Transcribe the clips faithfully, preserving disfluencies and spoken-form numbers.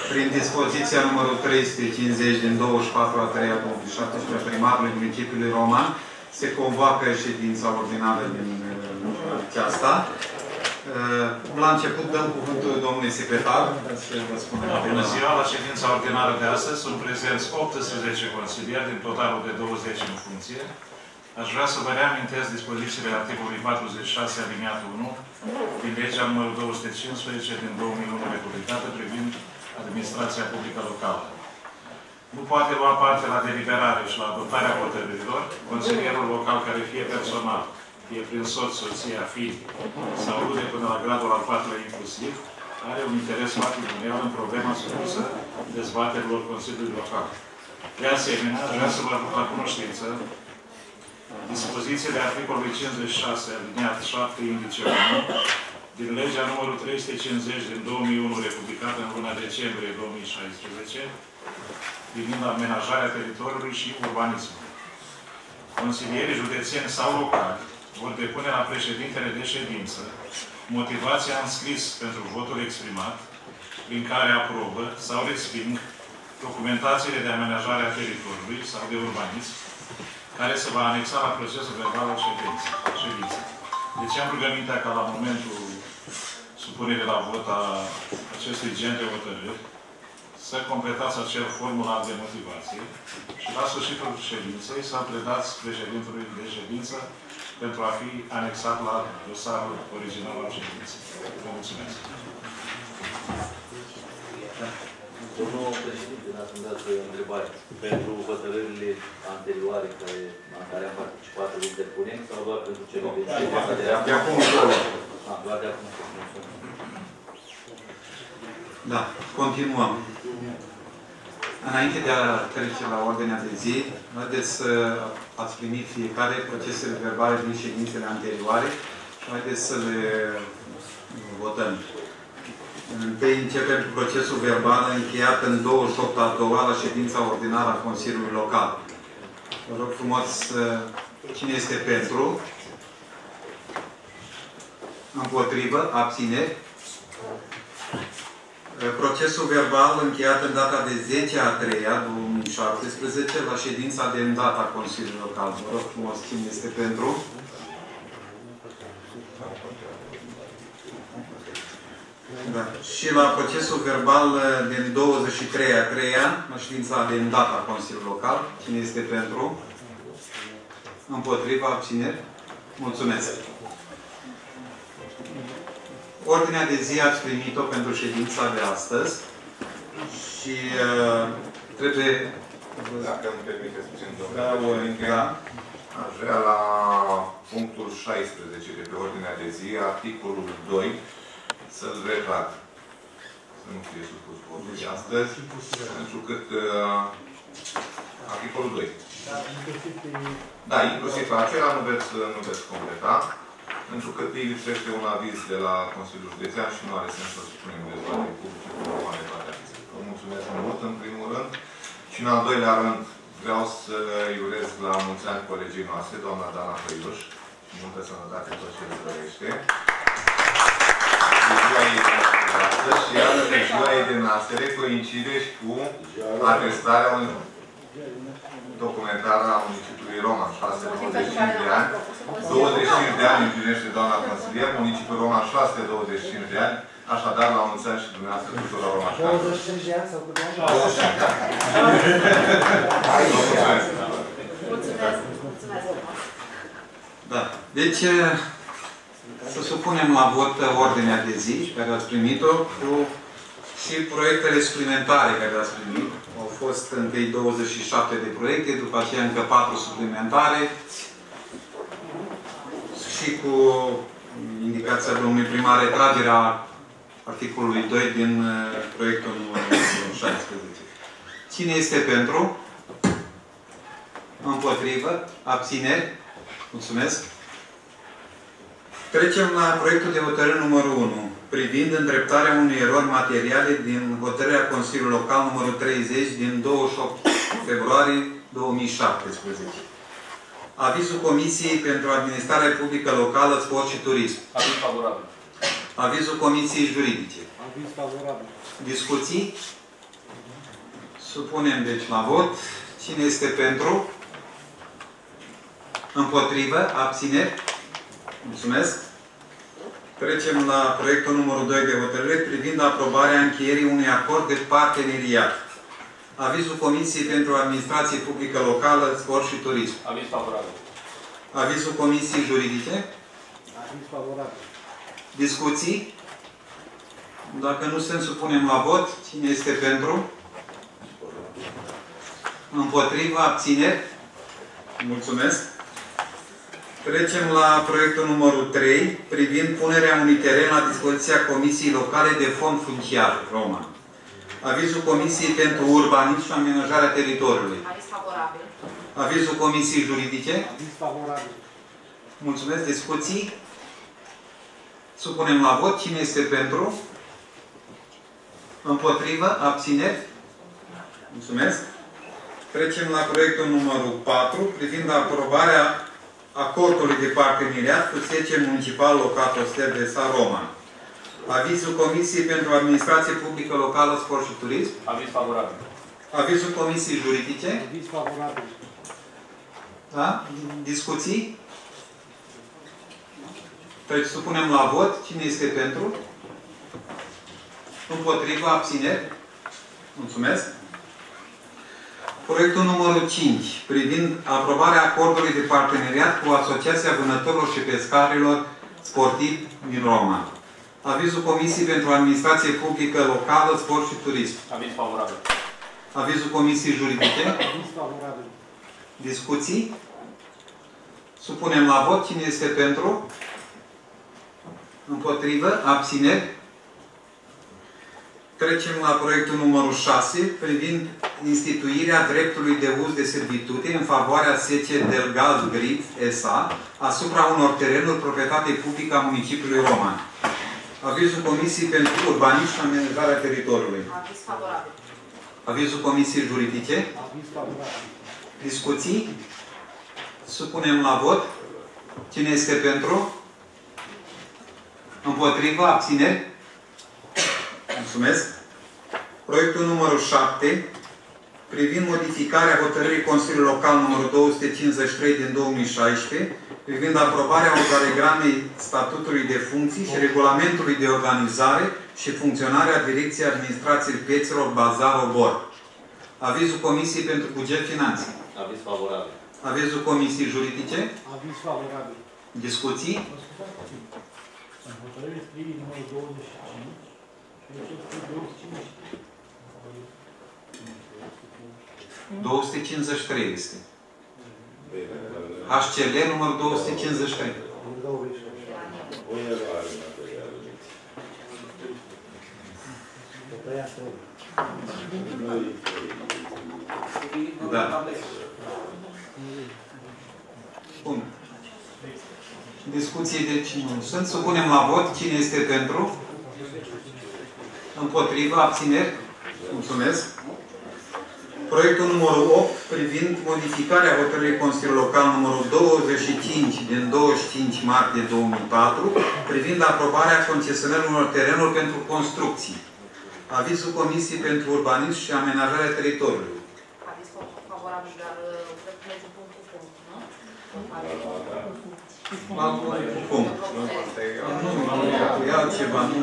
Prin dispoziția numărul trei sute cincizeci din douăzeci și patru a treia două mii șaptesprezece primarului municipiului Roman, se convoacă ședința ordinară din aceasta. La început dăm cuvântul domnului secretar. Bună ziua! La ședința ordinară de astăzi sunt prezenți optsprezece consilieri din totalul de douăzeci în funcție. Aș vrea să vă reamintesc dispozițiile articolului patruzeci și șase aliniatul unu din legea numărul două sute cincisprezece din două mii unu republicată privind administrația publică locală. Nu poate lua parte la deliberare și la adoptarea hotărârilor consilierul local care fie personal, fie prin soț, soția, fii sau rude până la gradul al patrulea inclusiv, are un interes patrimonial în problema supusă dezbaterilor Consiliului Local. De asemenea, aș vrea să vă aduc la cunoștință dispozițiile articolului cincizeci și șase, aliniat șapte, indice unu, din legea numărul trei sute cincizeci din două mii unu, republicată în luna decembrie două mii șaisprezece, privind amenajarea teritoriului și urbanismul. Consilierii județeni sau locali vor depune la președintele de ședință motivația în scris pentru votul exprimat, prin care aprobă sau resping documentațiile de amenajare a teritoriului sau de urbanism, care se va anexa la procesul verbal al ședinței. Deci am rugămintea ca la momentul supunerii la vot a acestui gen de hotărâri să completați acel formular de motivație și la sfârșitul ședinței să predați președintelui de ședință pentru a fi anexat la dosarul original al ședinței. Vă mulțumesc. Domnul președinte, ne-ați dat o întrebare. Pentru hotărârile anterioare care, la care am participat, îl depunem sau doar pentru cele de ședință? De acum. Doar de acum. Da, continuăm. Înainte de a trece la ordinea de zi, haideți să ați primit fiecare procesele verbale din ședințele anterioare și haideți să le votăm. Întâi începem cu procesul verbal încheiat în douăzeci și opt a doua la ședința ordinară a Consiliului Local. Vă rog frumos, cine este pentru? Împotrivă? Abțineri? Procesul verbal încheiat în data de zece a treia două mii șaptesprezece la ședința de îndată a Consiliului Local. Vă rog frumos, cine este pentru? Da. Și la procesul verbal din douăzeci și trei a treia la ședința de îndată a Consiliului Local. Cine este pentru? Împotriva? Abțineri? Mulțumesc! Ordinea de zi ați primit-o pentru ședința de astăzi și uh, trebuie... Dacă îmi permiteți puțin, da, domnule, da. Aș vrea la punctul șaisprezece de pe ordinea de zi, articolul doi, să-l retrag. Să nu fie supus votului astăzi, pentru că uh, articolul doi. Da, inclusiv acela nu veți, nu veți completa. Pentru că îi lipsește un aviz de la Consiliul Județean și nu are sens să spunem dezbatere publice cu normale toate acestea. Vă mulțumesc mult, în primul rând. Și în al doilea rând, vreau să-i urez la mulți ani colegii noastre, doamna Dana Făiuș, și multă sănătate tot ce îți trăiește. Și iată că ziua ei de naștere coincide și cu atestarea unui documentar a municipiului Roman, șase sute douăzeci și cinci de ani. douăzeci și cinci de ani împlinește doamna consilier, municipiul Roman șase sute douăzeci și cinci de ani, așadar la mulți ani și dumneavoastră tuturor Roman. douăzeci și cinci de ani sau cu douăzeci și cinci de ani? Mulțumesc! Mulțumesc! Da. Deci, să supunem la vot ordinea de zi care ați primit-o cu și proiectele suplimentare care le-ați primit. Au fost întâi douăzeci și șapte de proiecte, după aceea încă patru suplimentare și cu indicația domnului primar retragerea articolului doi din proiectul numărul șaisprezece. Cine este pentru? Împotrivă? Abțineri? Mulțumesc! Trecem la proiectul de hotărâre numărul unu, privind îndreptarea unei erori materiale din hotărârea Consiliului Local numărul treizeci din douăzeci și opt februarie două mii șaptesprezece. Avizul Comisiei pentru Administrare Publică Locală, Sport și Turism. Aviz favorabil. Avizul Comisiei Juridice. Aviz favorabil. Discuții? Supunem deci la vot. Cine este pentru? Împotrivă? Abțineri? Mulțumesc. Trecem la proiectul numărul doi de hotărâre privind aprobarea încheierii unui acord de parteneriat. Avizul Comisiei pentru Administrație Publică Locală, Sport și Turism. Aviz favorabil. Avizul Comisiei Juridice. Aviz favorabil. Discuții? Dacă nu se supunem la vot, cine este pentru? Împotriva, abțineri? Mulțumesc. Trecem la proiectul numărul trei, privind punerea unui teren la dispoziția Comisiei Locale de Fond Funciar Roman. Avizul Comisiei pentru Urbanism și Amenajarea Teritoriului. Aviz favorabil. Avizul Comisiei Juridice. Aviz favorabil. Mulțumesc. Discuții? Supunem la vot. Cine este pentru? Împotrivă? Abțineri? Mulțumesc. Trecem la proiectul numărul patru, privind aprobarea acordului de parteneriat cu S C Municipal Locat Oster de Sat Roman. Avizul Comisiei pentru Administrație Publică Locală, Sport și Turism. Aviz favorabil. Avizul Comisiei Juridice. Aviz favorabil. Da? Discuții? Deci supunem la vot. Cine este pentru? Împotrivă? Abțineri? Mulțumesc. Proiectul numărul cinci, privind aprobarea acordului de parteneriat cu Asociația Vânătorilor și Pescarilor Sportivi din Roman. Avizul Comisiei pentru Administrație Publică Locală, Sport și Turism. Aviz favorabil. Avizul Comisiei Juridice. Aviz favorabil. Discuții? Supunem la vot. Cine este pentru? Împotrivă? Abțineri? Trecem la proiectul numărul șase, privind instituirea dreptului de uz de servitute în favoarea S C Delgaz Grif S A asupra unor terenuri proprietate publică a municipiului Roman. Avizul Comisiei pentru Urbanism și Amenajarea Teritoriului. Aviz favorabil. Avizul Comisiei Juridice. Aviz favorabil. Discuții? Supunem la vot. Cine este pentru? Împotrivă? Abțineri? Mulțumesc. Proiectul numărul șapte, privind modificarea hotărârii Consiliului Local numărul două sute cincizeci și trei din două mii șaisprezece, privind aprobarea organigramei statutului de funcții și regulamentului de organizare și funcționare a Direcției Administrației Piețelor Bazar-Obor. Avizul Comisiei pentru Buget Finanțe. Aviz favorabil. Avizul Comisiei Juridice. Aviz favorabil. Discuții? În hotărâre scrie numărul douăzeci și cinci și de ce scrie două sute cincizeci și trei? două sute cincizeci și trei este. H C L numărul două sute cincizeci și trei. O eroare materială. Da. Bun. Discuții deci nu sunt. Supunem la vot. Cine este pentru? Împotrivă? Abțineri? Mulțumesc. Proiectul numărul opt, privind modificarea hotărârii Consiliului Local numărul douăzeci și cinci din douăzeci și cinci martie două mii patru, privind aprobarea concesionării unor terenuri pentru construcții. Avizul Comisiei pentru Urbanism și Amenajarea Teritoriului. Aviz favorabil, dar cred că merge punct cu punct, nu? Cum? Nu, nu, e altceva, nu.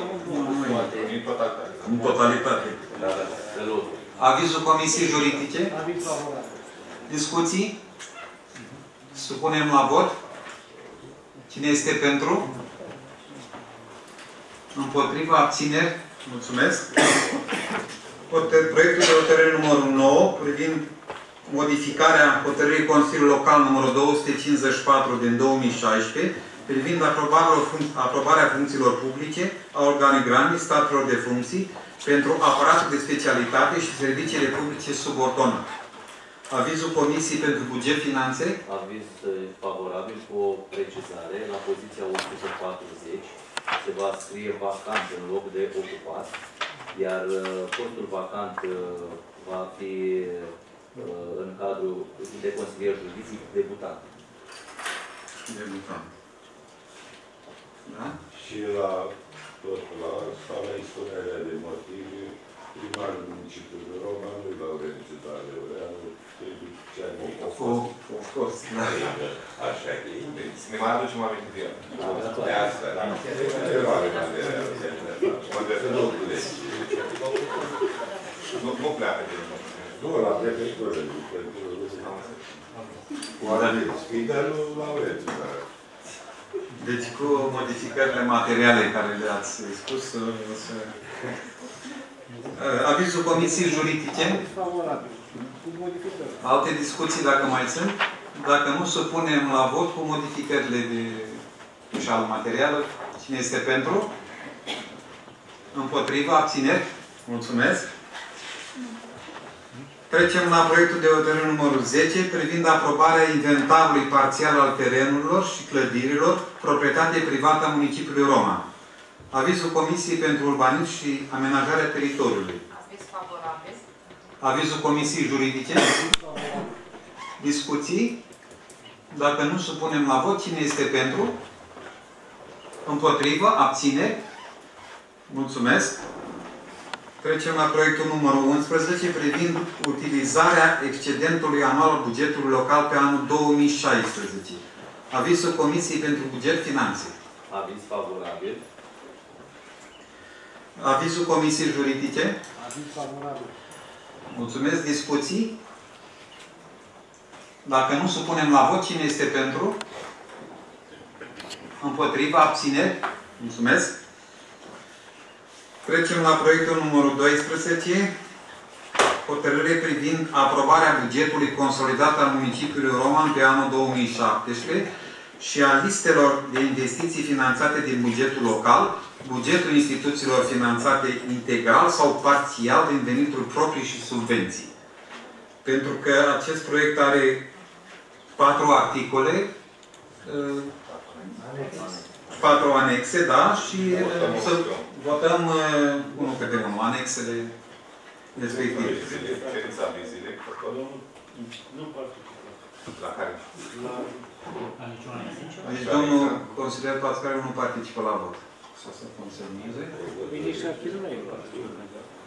În totalitate. Avizul Comisiei Juridice. Aviz favorabil. Discuții? Supunem la vot. Cine este pentru? Împotriva? Abțineri? Mulțumesc. Proiectul de hotărâre numărul nouă, privind modificarea hotărârii Consiliului Local numărul două sute cincizeci și patru din două mii șaisprezece, privind aprobarea, aprobarea funcțiilor publice, a organigramei statelor de funcții pentru aparatul de specialitate și serviciile publice subordonate. Avizul Comisiei pentru Buget Finanțe. Aviz favorabil cu o precizare. La poziția o sută patruzeci se va scrie vacant în loc de ocupat, iar postul vacant va fi în cadrul de consilier juridic debutant. Debutant. Da? Și la tot la sala expunerea de motive, primarul municipiului Roman îi fost. O fost, da. Așa e. Deci, ne mai aducem aminte de el. De asta, da. Eroare materială. Nu, nu pleacă de el. Nu, la prefectură. Cu Dar nu laureț. Deci cu modificările materiale care le-ați spus, o să... Avizul Comisiei Juridice. Alte discuții, dacă mai sunt. Dacă nu, supunem la vot cu modificările de greșeală materială. Cine este pentru? Împotriva? Abțineri? Mulțumesc. Trecem la proiectul de hotărâre numărul zece privind aprobarea inventarului parțial al terenurilor și clădirilor, proprietate privată a municipiului Roman. Avizul Comisiei pentru Urbanism și Amenajarea Teritoriului. Aviz favorabil. Avizul Comisiei Juridice. Discuții. Dacă nu, supunem la vot. Cine este pentru? Împotrivă? Abține? Mulțumesc. Trecem la proiectul numărul unsprezece privind utilizarea excedentului anual al bugetului local pe anul două mii șaisprezece. Avizul Comisiei pentru Buget Finanțe. Aviz favorabil. Avizul Comisiei Juridice. Aviz favorabil. Mulțumesc. Discuții? Dacă nu, supunem la vot. Cine este pentru? Împotriva? Abțineri? Mulțumesc. Trecem la proiectul numărul doisprezece. Hotărâre privind aprobarea bugetului consolidat al municipiului Roman pe anul două mii șaptesprezece și a listelor de investiții finanțate din bugetul local, bugetul instituțiilor finanțate integral sau parțial din venituri proprii și subvenții. Pentru că acest proiect are patru articole, patru anexe, da? Și să votăm unul câte unul, anexele respective. Ședința de zile. Nu participă. La care? La niciuna anexă. Deci domnul consilier Pascal nu participă la vot. Să se consemneze. Bine, și articolul nu e participă.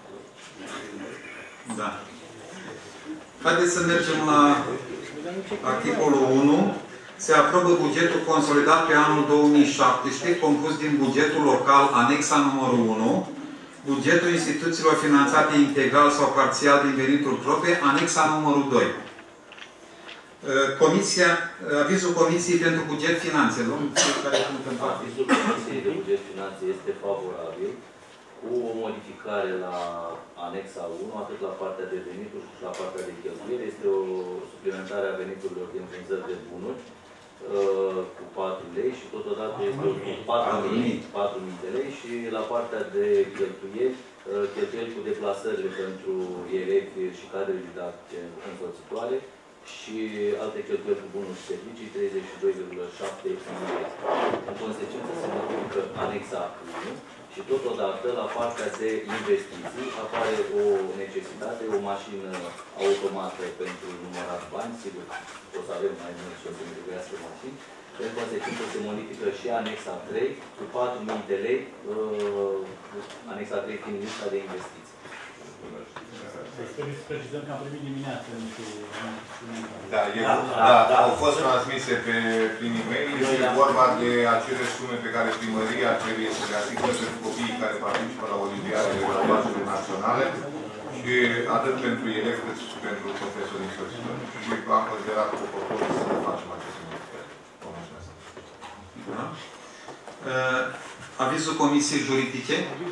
Da. Haideți să mergem la articolul unu. Se aprobă bugetul consolidat pe anul două mii șaptesprezece, compus din bugetul local, anexa numărul unu, bugetul instituțiilor finanțate integral sau parțial din venituri proprii, anexa numărul doi. Comisia, avizul Comisiei pentru Buget Finanțe. Avizul Comisiei de Buget Finanțe este favorabil, cu o modificare la anexa unu, atât la partea de venituri cât și la partea de cheltuieli. Este o suplimentare a veniturilor din vânzări de bunuri cu patru lei și totodată este cu patru mii de lei și la partea de cheltuieli, cheltuieli cu deplasările pentru elevi și cadre didactice însoțitoare și alte cheltuieli cu bunuri și servicii, treizeci și doi virgulă șapte milioane. În consecință se modifică anexa unu și totodată la partea de investiții apare o necesitate, o mașină automată pentru numărat bani, sigur o să avem mai mult și o să ne trebuiască mașini. În consecință se modifică și anexa trei cu patru mii de lei, uh, anexa trei fiind lista de investiții. Trebuie să precizăm că am primit dimineața, nu știu... Da, e, da, da, da, au fost transmise pe, prin e-mail. Este vorba de acele sume pe care primăria trebuie să le asigure pentru copiii care participă la olimpiadele graduațiile naționale și atât pentru elevi cât și pentru profesorii însoțitori. Și am considerat oportun să facem aceste modificări. Da. Uh, avizul Comisiei Juridice.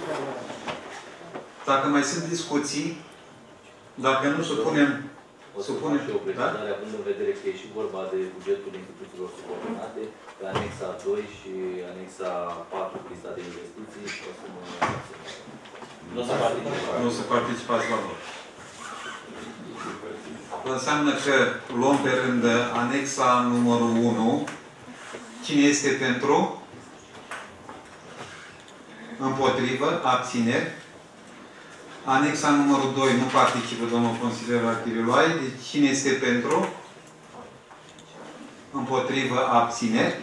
Dacă mai sunt discuții, dacă nu supunem... O să fac și o precizare, având în vedere că e și vorba de bugetul instituțiilor subordonate, pe anexa doi și anexa patru, lista de investiții, o să mă... Nu o să participați. Nu o să participați la vot. Înseamnă că luăm pe rând anexa numărul unu. Cine este pentru? Împotrivă? Abțineri? Anexa numărul doi nu participă domnul consilier Achiriloae. Deci cine este pentru? Împotrivă? Abțineri?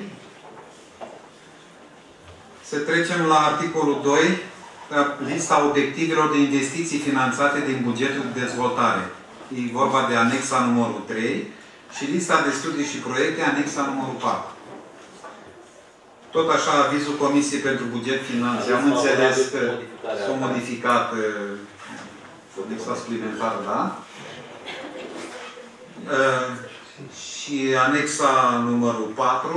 Să trecem la articolul doi, lista obiectivelor de investiții finanțate din bugetul de dezvoltare. E vorba de anexa numărul trei și lista de studii și proiecte, anexa numărul patru. Tot așa, avizul Comisiei pentru Buget Finanțe. Am înțeles că s-a modificat anexa suplimentară, da? Uh, și anexa numărul patru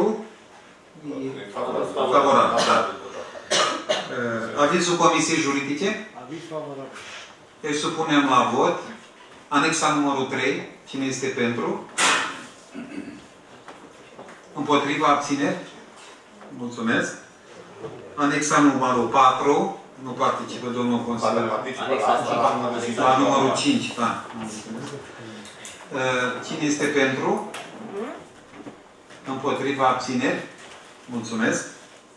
favorabil, da. Uh, avizul Comisiei Juridice? Aviz favorabil. Deci supunem la vot. Anexa numărul trei. Cine este pentru? Împotriva, abțineri? Mulțumesc. Anexa numărul patru. Nu participă domnul consilier. La numărul cinci, da. Cine este pentru? Împotriva, abțineri? Mulțumesc.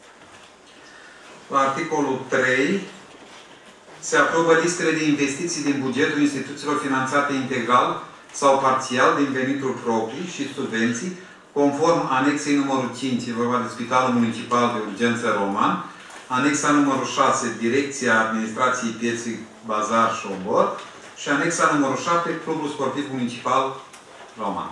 La articolul trei se aprobă listele de investiții din bugetul instituțiilor finanțate integral sau parțial din venituri proprii și subvenții, conform anexei numărul cinci, e vorba de Spitalul Municipal de Urgență Roman, anexa numărul șase, Direcția Administrației Pieței Bazar și Obor, și anexa numărul șapte, Clubul Sportiv Municipal Roman.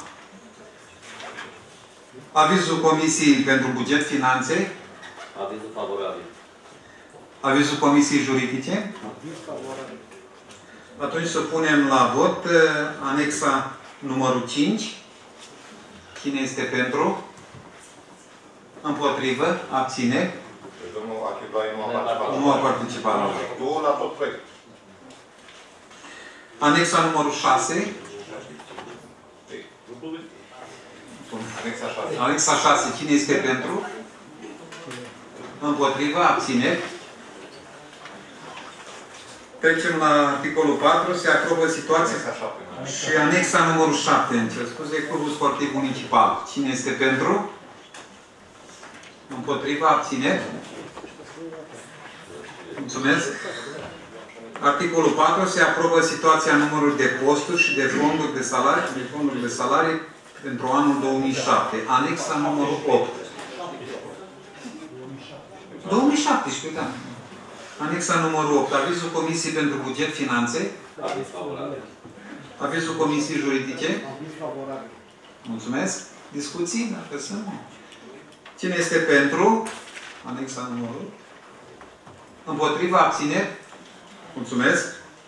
Avizul Comisiei pentru Buget Finanțe. Avizul favorabil. Avizul Comisiei Juridice. Aviz favorabil. Atunci să punem la vot anexa numărul cinci. Cine este pentru? Împotrivă? Abține? Domnul Achilai nu a participat. Nu a participat la vot. Nu la tot proiect. Anexa numărul șase. Anexa șase. Anexa șase. Cine este pentru? Împotrivă? Abține? Trecem la articolul patru. Se aprobă situația. Și anexa numărul șapte. Îmi cer scuze, Clubul Sportiv Municipal. Cine este pentru? Împotriva, abțineri? Mulțumesc. Articolul patru. Se aprobă situația numărul de posturi și de fonduri de salarii, de fonduri de salarii pentru anul două mii șapte. Anexa numărul opt. două mii șaptesprezece, da. Anexa numărul opt. Avizul Comisiei pentru Buget Finanțe. Aviz favorabil. Avizul Comisiei Juridice. Aviz favorabil. Mulțumesc. Discuții? Dacă sunt. Cine este pentru? Anexa numărul. Împotriva, abțineri? Mulțumesc.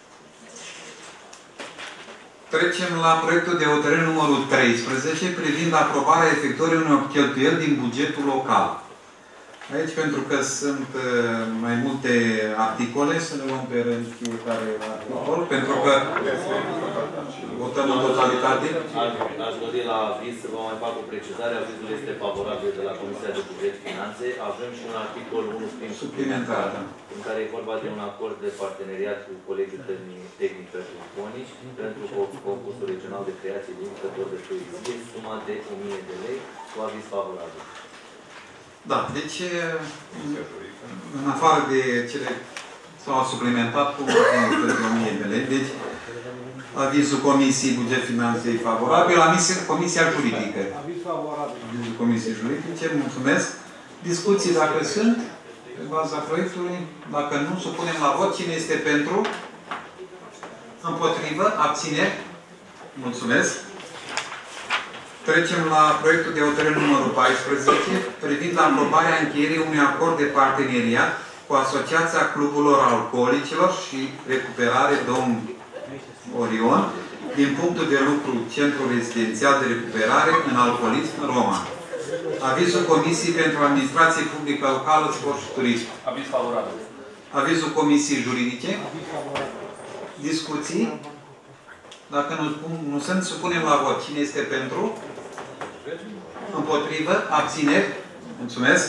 Trecem la proiectul de hotărâre numărul treisprezece privind aprobarea efectuării unor cheltuieli din bugetul local. Aici, pentru că sunt uh, mai multe articole, să ne luăm pe rând fiecare articol, pentru că votăm în totalitate. Aș dori la aviz să vă mai fac o precizare. Avizul este favorabil de la Comisia de Buget Finanțe. Avem și un articol unu suplimentar, da, în care e vorba de un acord de parteneriat cu Colegiul Tehnic pentru Fonici pentru concursul regional de creație de indicatori de proiecție, suma de o mie de lei, cu aviz favorabil. Da, deci, în afară de cele s-au suplimentat cu o mie de lei, deci avizul Comisiei Buget Finanțe e favorabil, la Comisia Juridică. Aviz favorabil. Avizul Comisiei Juridice, mulțumesc. Discuții dacă sunt, pe baza proiectului, dacă nu, supunem la vot. Cine este pentru? Împotrivă? Abțineri? Mulțumesc. Trecem la proiectul de hotărâre numărul paisprezece privind aprobarea încheierii unui acord de parteneriat cu Asociația Cluburilor Alcoolicilor și Recuperare Domn Orion din punctul de lucru Centru Rezidențial de Recuperare în Alcoolism Roman. Avizul Comisiei pentru Administrație Publică Locală, Sport și Turism. Aviz favorabil. Avizul Comisiei Juridice. Aviz favorabil. Discuții. Dacă nu, nu sunt, supunem la vot. Cine este pentru? Împotrivă? Abțineri? Mulțumesc.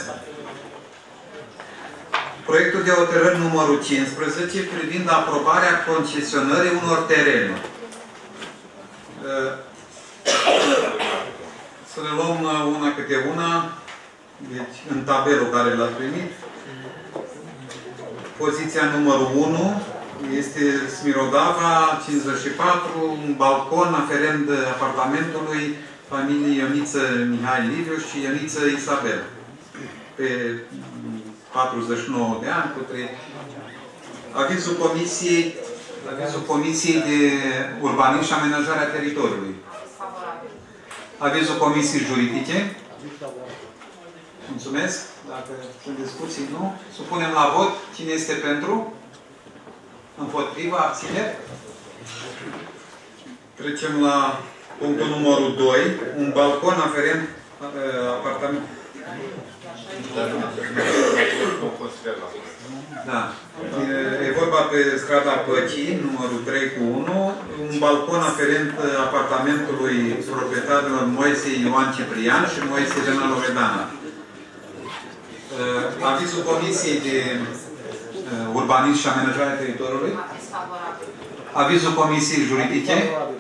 Proiectul de hotărâri numărul cincisprezece privind aprobarea concesionării unor terenuri. Să le luăm una câte una. Deci, în tabelul care l-a primit. Poziția numărul unu este Smirodava, cincizeci și patru, un balcon aferent apartamentului familiei Ioniță Mihai Liviu și Ioniță Isabel. Pe patruzeci și nouă de ani, cu trei... Avizul Comisiei, avizul Comisiei de Urbanism și Amenajarea Teritoriului. Avizul Comisiei Juridice. Aviz favorabil. Mulțumesc. Dacă sunt discuții, nu. Supunem la vot. Cine este pentru? Împotriva? Abțineri? Trecem la punctul numărul doi. Un balcon aferent uh, apartament. Da. E, e vorba pe strada Păcii, numărul trei cu unu, un balcon aferent apartamentului proprietarilor Moise Ioan Ciprian și Moise Elena Loredana. Avizul Comisiei de Urbanism și Amenajare Teritoriului. Avizul Comisiei Juridice.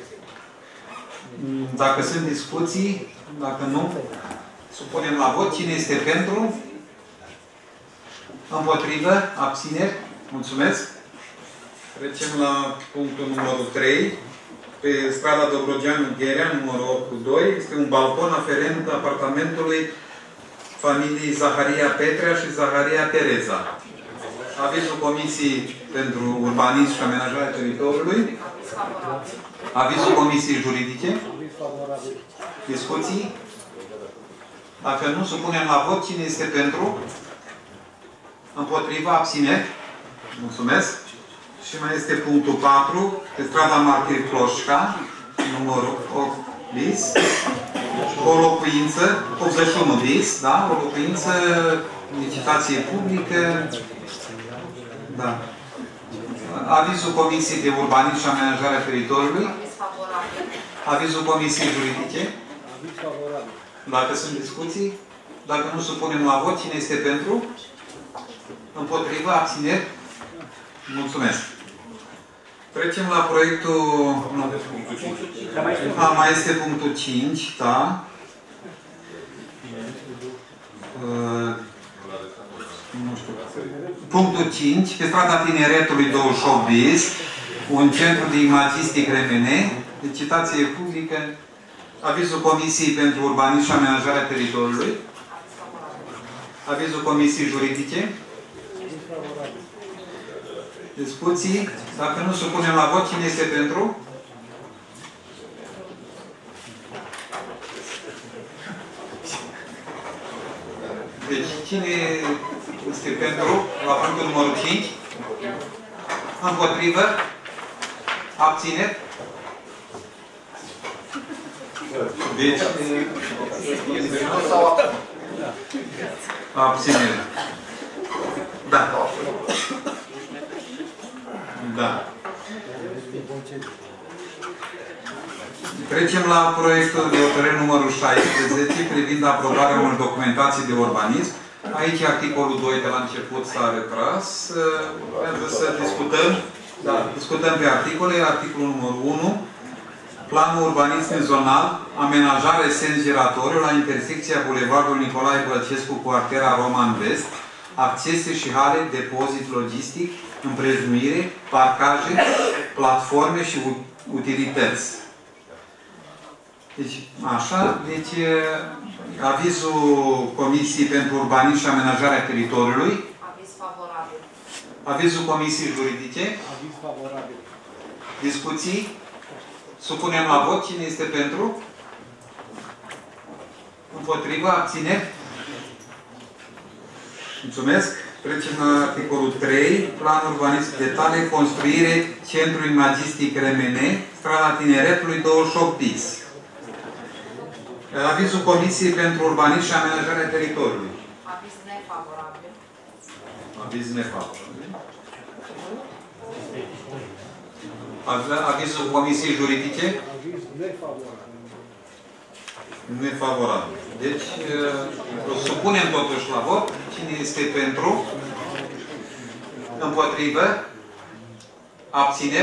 Dacă sunt discuții, dacă nu, supunem la vot. Cine este pentru? Împotrivă? Abțineri? Mulțumesc. Trecem la punctul numărul trei. Pe strada Dobrogeanu Gherea, numărul opt cu doi, este un balcon aferent apartamentului familiei Zaharia Petrea și Zaharia Tereza. Avizul Comisiei pentru Urbanism și Amenajarea Teritoriului. Avizul Comisiei Juridice. Discuții? Dacă nu, supunem la vot. Cine este pentru? Împotriva? Abțineri? Mulțumesc. Și mai este punctul patru. Pe strada Martie Ploșca, numărul opt bis. O locuință, optzeci și unu bis, da? O locuință, licitație publică. Da. Avizul Comisiei de Urbanism și Amenajarea Teritoriului. Avizul Comisiei Juridice. Dacă sunt discuții, dacă nu supunem la vot, cine este pentru? Împotrivă, abțineri? Mulțumesc. Trecem la proiectul... Nu. A, mai este punctul cinci, da. Uh, nu știu. Punctul cinci, pe strada Tineretului douăzeci și opt bis, un centru de imagistic R M N, licitație publică, avizul Comisiei pentru Urbanism și Amenajarea Teritoriului, avizul Comisiei Juridice, discuții. Dacă nu supunem la vot, cine este pentru? Deci, cine este pentru la punctul numărul cinci? Împotrivă? Abține? Deci, abține. Da. Da. Trecem la proiectul de hotărâre numărul șaisprezece privind aprobarea unor documentații de urbanism. Aici articolul doi de la început s-a retras. Pentru să discutăm, da, discutăm pe articole. Articolul numărul unu. Planul urbanism zonal, amenajare sens giratoriu la intersecția Bulevardului Nicolae Bălcescu cu artera Roman Vest, accese și hale, depozit logistic, împrejmuire, parcaje, platforme și utilități. Deci, așa, deci, avizul Comisiei pentru Urbanism și Amenajarea Teritoriului. Aviz favorabil. Avizul Comisiei Juridice. Aviz favorabil. Discuții. Supunem la vot. Cine este pentru? Împotriva? Abține? Mulțumesc. Trecem la articolul trei. Plan urbanism detalii, construire Centru Imagistic R M N, strada Tineretului douăzeci și opt bis. Avizul Comisiei pentru Urbanism și Amenajarea Teritoriului. Aviz nefavorabil. Aviz nefavorabil. Avizul Comisiei Juridice? Aviz nefavorabil. Nefavorabil. Deci, o supunem totuși la vot. Cine este pentru? Împotrivă? Abține?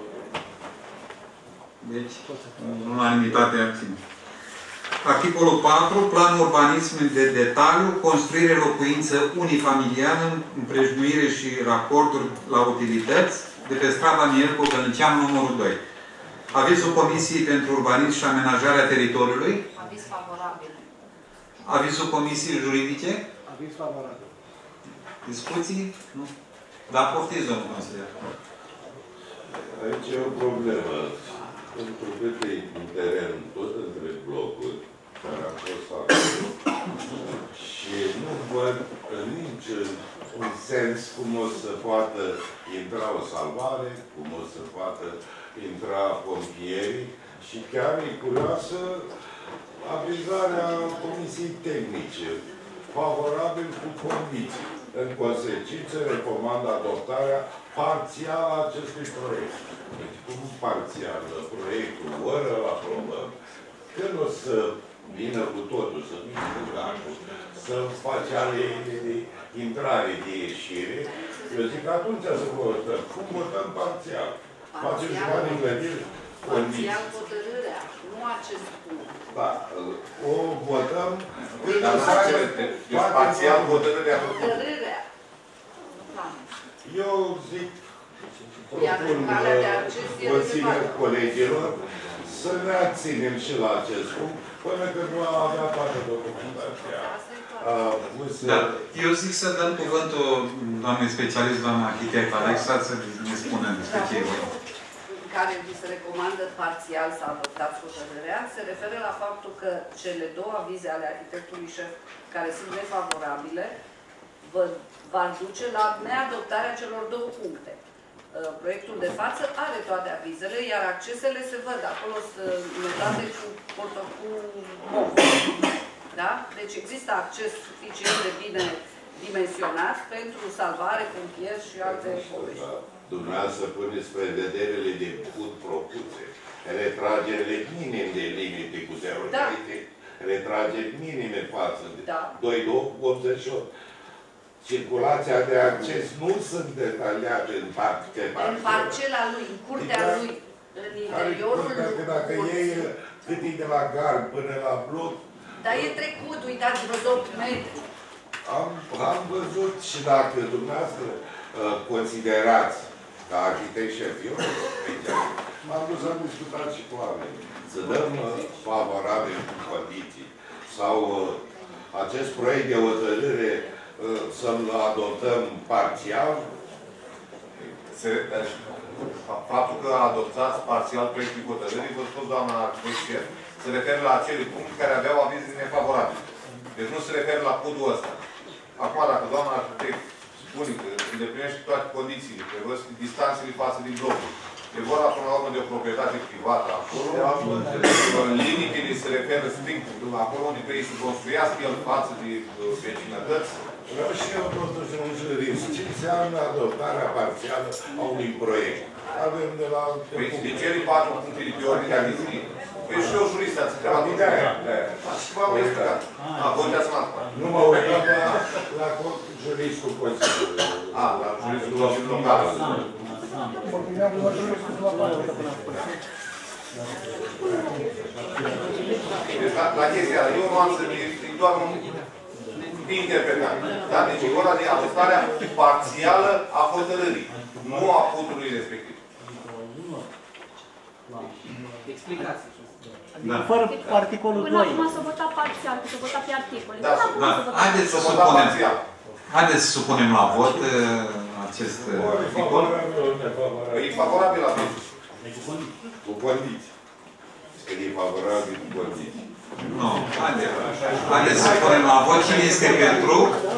Deci, în unanimitate abține. Articolul patru. Plan urbanism de detaliu, construire locuință unifamilială, împrejmuire și racorduri la utilități de pe strada Mielcu Gălncean numărul doi. Avizul Comisiei pentru Urbanism și Amenajarea Teritoriului. Aviz favorabil. Avizul Comisiei Juridice. Aviz favorabil. Discuții? Nu? Dar poftiți, domnul consilier. Aici e o problemă. întrucât e un teren tot între blocuri, care a fost acolo, și nu văd în niciun un sens cum o să poată intra o salvare, cum o să poată intra pompierii, și chiar e curioasă avizarea Comisiei Tehnice, favorabil cu condiții. În consecință, recomand adoptarea parțială a acestui proiect. Deci, cum parțial? Proiectul, ori îl aprobăm, când o să vină cu totul, să vină cu gardul, să faci aleile de intrare, de ieșire, eu zic că atunci să votăm. Cum votăm parțial? Facem ceva din clădiri, condiții. Parțial hotărârea, nu acest punct. Da, o votăm când Dar să facem... deci parțial hotărârea. Hotărârea. Eu zic, Iar propun calea de acces e Consiliul rezervată. Colegilor să ne abținem și la acest punct, până când nu am avea toată documentația. Da. Eu zic să dăm cuvântul doamnei specialist, doamna arhitect Alexa, să ne spună despre ce e vorba. Care vi se recomandă parțial să adoptați hotărârea, se referă la faptul că cele două avize ale arhitectului șef, care sunt nefavorabile, vă va duce la neadoptarea celor două puncte. Proiectul de față are toate avizele, iar accesele se văd. Acolo sunt notate cu portocul mov. Da? Deci există acces suficient de bine dimensionat pentru salvare, pompieri și alte povești. Dumneavoastră puneți prevederile de put propuse, retragerile minim de limite cu zero virgulă treizeci, da. Retrageri minime față de da. doi virgulă optzeci și opt. Circulația de acces nu sunt detaliate în parte. În parcela lui, în curtea lui, în interiorul lui. Dacă ei cât e de la gard până la bloc. Dar e trecut, uitați-vă, opt metri. Am, am văzut și dacă dumneavoastră uh, considerați ca arhitect șef, eu m-am dus să discutat și cu oameni. Să dăm uh, favorabil cu condiții. Sau uh, acest proiect de hotărâre uh, să-l adoptăm parțial. Se, deci, faptul că adoptați parțial proiectul hotărârii, vă spus doamna arhitect șef, se referă la acele puncte care aveau avize nefavorabile. Deci nu se referă la podul ăsta. Acum, dacă doamna arhitect spune că îndeplinește toate condițiile, prevăzute distanțele față din blocuri, e vorba până la urmă de o proprietate privată acolo, limitele se referă strict acolo unde trebuie să construiască el față de vecinătăți. Vreau și eu totuși un jurist. Ce înseamnă adoptarea parțială a unui proiect? Avem de la... Păi, de ce îi patru puncte de pe ordinea de zi? Păi și eu jurist, ați întrebat de aia. Și v-am explicat. A, voteați-mă asta. Nu mă uitam la juristul Consiliului. A, la juristul Consiliului Local. Deci, la chestia, eu nu am să... E doar un... interpretat. Da? Deci e vorba de adoptarea parțială a hotărârii, nu a punctului respectiv. Explicați. Da. Fără articolul Până doi. acum s-a votat parțial, s-a votat pe articole. Da, Până acum Da. s-a votat Haideți să supunem, haideți să supunem la vot uh, acest uh, articol. E favorabil la mine. Cu condiții. Că e favorabil cu condiții. Nu, haideți. Haideți să punem la vot. Cine este pentru?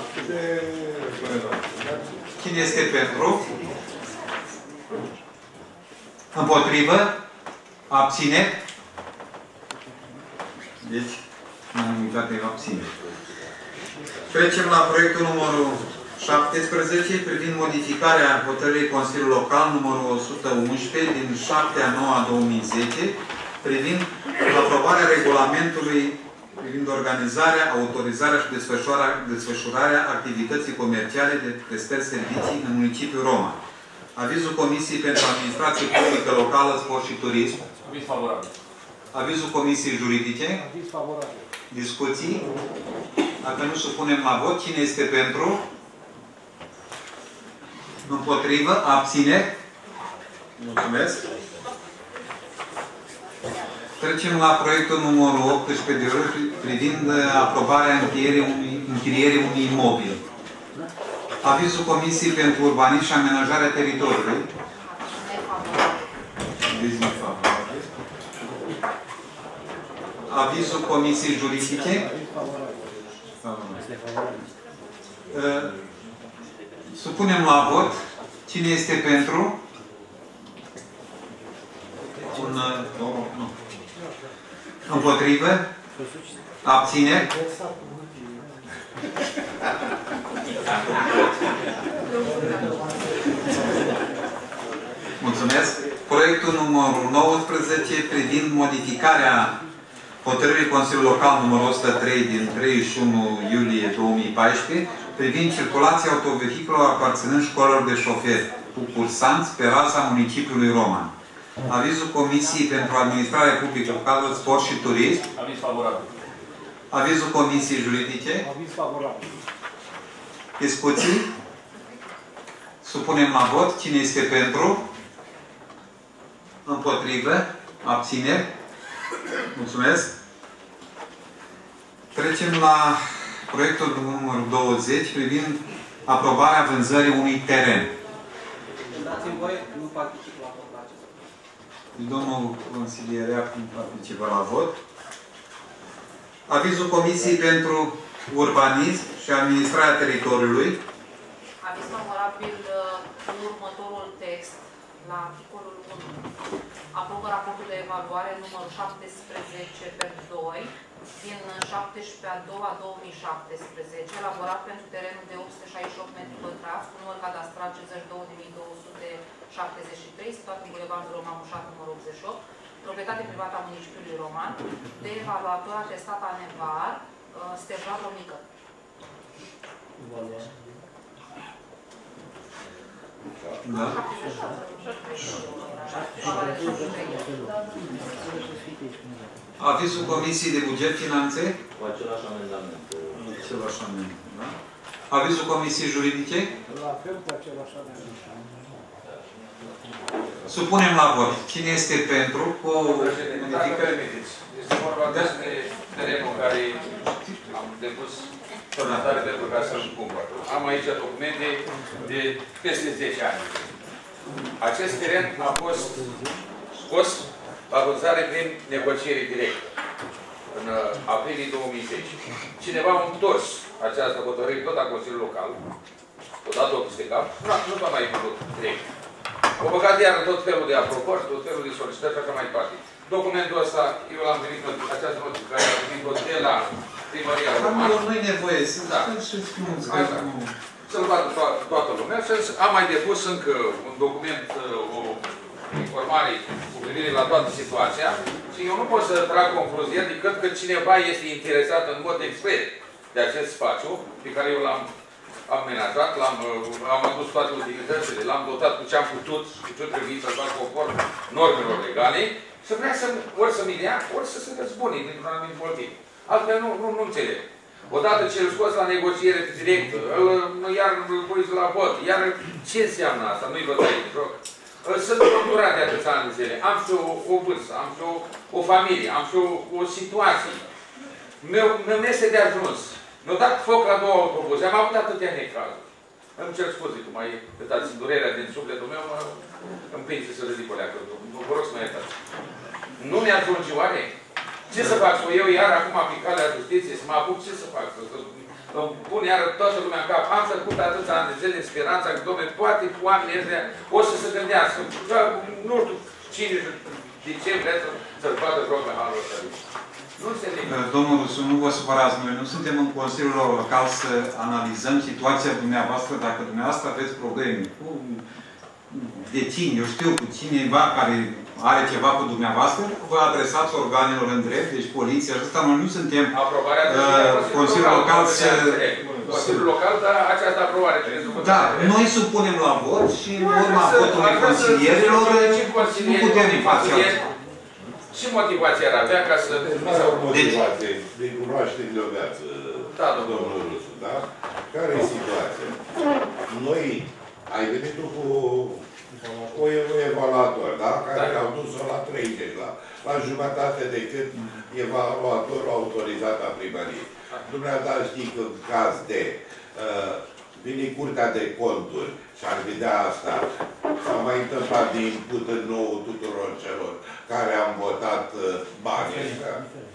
Cine este pentru? Împotrivă? Abține? Deci, unanimitate abține. Trecem la proiectul numărul șaptesprezece privind modificarea hotărârii Consiliului Local numărul o sută unsprezece din șapte a nouă a două mii zece privind aprobarea regulamentului privind organizarea, autorizarea și desfășurarea, desfășurarea activității comerciale de prestări servicii în municipiul Roma. Avizul Comisiei pentru Administrație Publică Locală, Sport și Turism. Aviz favorabil. Avizul Comisiei Juridice. Aviz favorabil. Discuții. Dacă nu supunem la vot, cine este pentru? Împotrivă? Abține? Mulțumesc. Trecem la proiectul numărul optsprezece privind aprobarea închirierii unui, închirierii unui imobil. Avizul Comisiei pentru Urbanism și Amenajarea Teritoriului. Aviz nefavorabil. Avizul Comisiei Juridice. Supunem la vot. Cine este pentru? Un, două, nu. Împotrivă? Abține? Mulțumesc. Proiectul numărul nouăsprezece privind modificarea hotărârii Consiliului Local numărul o sută trei din treizeci și unu iulie două mii paisprezece privind circulația autovehiculelor aparținând școlilor de șoferi cu cursanți pe raza municipiului Roman. Avizul Comisiei pentru Administrare Publică, Cadrul Sport și Turism. Aviz favorabil. Avizul Comisiei Juridice. Aviz favorabil. Discuții? Supunem la vot. Cine este pentru? Împotrivă? Abțineri? Mulțumesc. Trecem la proiectul numărul douăzeci privind aprobarea vânzării unui teren. Dați-mi voie, nu particip la vot la acesta. Domnul consilier acum participă la vot. Avizul Comisiei pentru Urbanism și Administrarea Teritoriului. Aviz favorabil cu următorul text la articolul unu. Aprobă raportul de evaluare numărul șaptesprezece pe doi din șaptesprezece a doua două mii șaptesprezece, elaborat pentru terenul de opt sute șaizeci și opt metri pătrați, cu număr cadastral cincizeci și două de mii două sute șaptezeci și trei, situat în Bulevardul Roman Mușat, numărul optzeci și opt, proprietate privată a municipiului Roman, de evaluator atestat ANEVAR, Stejla Romică. Da. Avizul Comisiei de Buget Finanțe? Cu același amendament. Același amendament, da? Avizul Comisiei Juridice? La fel cu același amendament. Supunem la vot. Cine este pentru? Cu modificări? Este vorba despre terenul care am depus solicitare pentru ca să-l cumpăr. Am aici documente de peste zece ani. Acest teren a fost scos la vânzare prin negociere directă în aprilie două mii zece. Cineva a întors această hotărâre tot la Consiliul Local, odată o peste cap, nu s-a mai făcut direct. Au băgat iar tot felul de aprobări, tot felul de solicitări și așa mai departe. Documentul ăsta, eu l-am primit, această notificare, am primit-o de la Primăria Romană. Nu-i nevoie, sunt da. Să-l vadă to toată lumea și am mai depus încă un document, o informare cu privire la toată situația și eu nu pot să trag concluzia decât că cineva este interesat în mod expert de acest spațiu pe care eu l-am amenajat, l-am am adus toate utilitățile, l-am dotat cu ce am putut, cu ce trebuie să fac conform normelor legale și vrea să, ori să-mi dea, ori să se răzbune dintr-un anumit motiv. Altfel nu, nu, nu înțeleg. Odată ce îl scoți la negociere directă, îl, iar îl pui la vot, iar ce înseamnă asta? Nu-i bătaie de joc. Sunt conturat de atâția ani de zile. Am și o, o vârstă, am și o, o familie, am și o, o situație. Mi-mi este de ajuns. Mi-au dat foc la două autobuze. Am avut atâtea necazuri. Îmi cer scuze cum ai câtați durerea din sufletul meu, mă împinge să ridic o leacă. Vă rog să mă iertați. Nu mi-ajunge oare? Ce să fac? Să eu iar acum pe calea justiției, să mă apuc, ce să fac? Să, să îmi pun iar toată lumea în cap. Am făcut atâția ani de zile în speranța că, dom'le, poate oamenii ăștia o să se gândească. Nu știu cine, de ce vrea să-l facă joc la halul ăsta. Nu înțeleg. Domnul Rusu, nu vă supărați, noi nu suntem în Consiliul Local să analizăm situația dumneavoastră, dacă dumneavoastră aveți probleme cu vecini, eu știu, cu cineva care are ceva cu dumneavoastră, vă adresați organelor în drept, deci poliția, asta noi nu suntem uh, Consiliul Local să... Consiliul Local, dar această aprobare. Da, noi supunem la vot și în urma votului consilierilor nu putem face asta. Ce motivație ar avea ca să... Motivație de cunoaștere de o viață, da, domnul Rusu, da? Care e situația? Noi, ai venit cu o evaluator, da? Care da. Au dus-o la treizeci, la, la jumătate decât evaluatorul autorizat a primăriei. Dumneata știi că în caz de uh, vine Curtea de Conturi și ar vedea asta, s-a mai întâmplat de input în nou tuturor celor care am votat banii ăștia.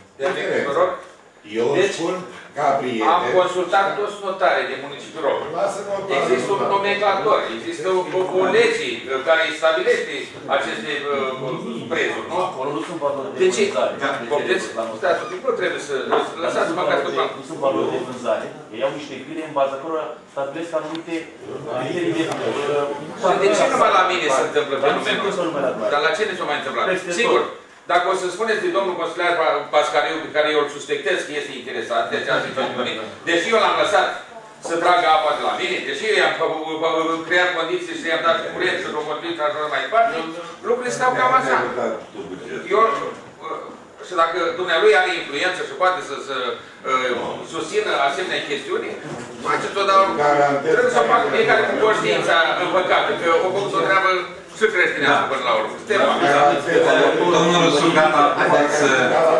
Eu deci, spun, ca prieten... Am consultat toți notare de municipiul Roman. Există un nomenclator, există o, o, o lege care stabilește aceste uh, prețuri, nu? Acolo nu sunt valori de de ce? vânzare. Stați, nu trebuie să... Lăsați-mă ca să Nu sunt valori de vânzare. Ei au niște fire în baza cărora stabilesc anumite criterii de... Și de ce numai la mine se întâmplă fenomenul ăsta? Dar la ce ne s-a mai întâmplat? Sigur. Dacă o să spuneți de domnul consiliar Pascariu, pe care eu îl suspectez că este interesat de această situație, deși eu l-am lăsat să tragă apa de la mine, deși eu i-am creat condiții și i-am dat curent și robotit și așa mai departe, lucrurile stau cam așa. Eu, și dacă dumnealui are influență și poate să, să uh, susțină asemenea chestiuni, faceți-o, dar trebuie să o facă fiecare cu conștiința împăcată, că o făcut o treabă și creștinească până la urmă. Domnul Rusul, gata, haideți să...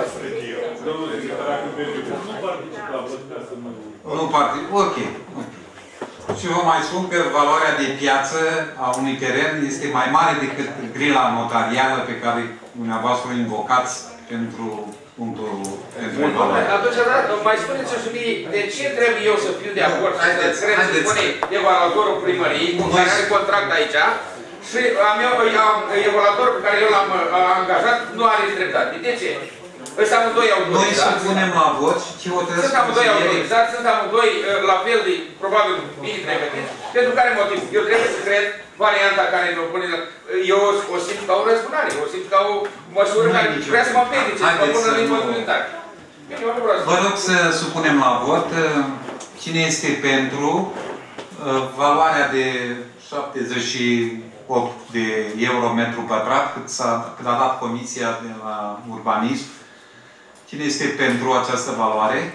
Nu participă, ok. Și vă mai spun că valoarea de piață a unui teren este mai mare decât grila notarială pe care dumneavoastră o invocați pentru punctul pentru evaluare. Atunci, mai spuneți-o și mie, de ce trebuie eu să fiu de acord să cred să spune evaluatorul primăriei, cum care are contract aici, și am eu, evaluatorul pe care eu l-am angajat nu are dreptate. De ce? Ăștia amândoi autorizați. Noi supunem la vot și ce hotărăsc Sunt amândoi autorizați, sunt amândoi la fel de, probabil, bine pregătiți. Pentru care motiv? Eu trebuie să cred varianta care ne opune. Eu o simt ca o răzbunare, o simt ca o măsură care vrea să mă împiedice, să mă pună în imposibilitate. Vă rog să supunem la vot. Cine este pentru valoarea de șaptezeci și opt de euro metru pătrat, cât, cât a dat Comisia de la Urbanism? Cine este pentru această valoare?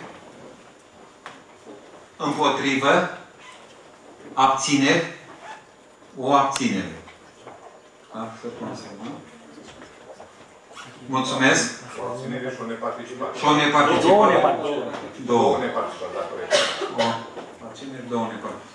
Împotrivă? Abțineri? O abținere. Mulțumesc. O abținere și o neparticipare. Și o neparticipare. Două neparticipare. Două neparticipare, da, corect. O abținere, două neparticipare.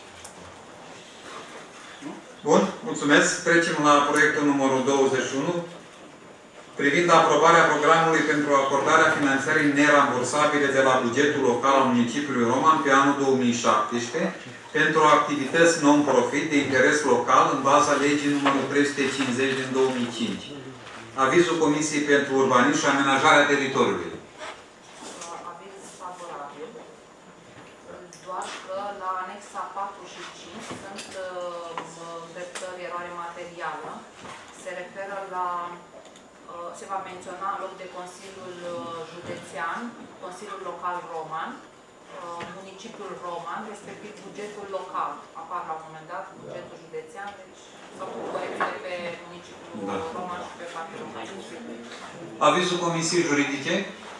Bun, mulțumesc. Trecem la proiectul numărul douăzeci și unu. Privind aprobarea programului pentru acordarea finanțării nerambursabile de la bugetul local al municipiului Roman pe anul două mii șaptesprezece pentru activități non-profit de interes local în baza legii numărul trei sute cincizeci din două mii cinci. Avizul Comisiei pentru Urbanism și Amenajarea Teritoriului. Aviz favorabil. Doar că la anexa patru și cinci sunt îndreptări, eroare materială. Se referă la se va menționa în loc de Consiliul Județean, Consiliul Local Roman, municipiul Roman, respectiv bugetul local. Apar la un moment dat bugetul județean, deci s-au făcut corecție pe municipiul da. Roman și pe partea Roman. Avizul Comisiei Juridice?